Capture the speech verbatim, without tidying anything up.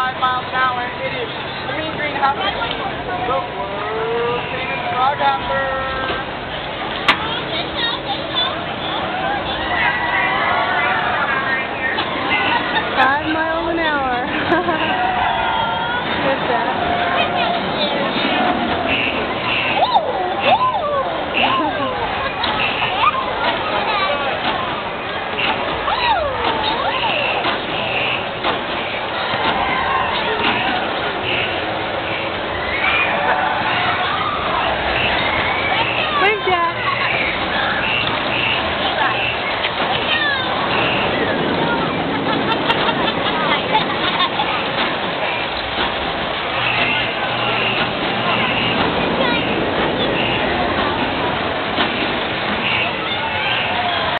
five miles an hour. It is the Mean Green House Machine, the world famous frog hopper.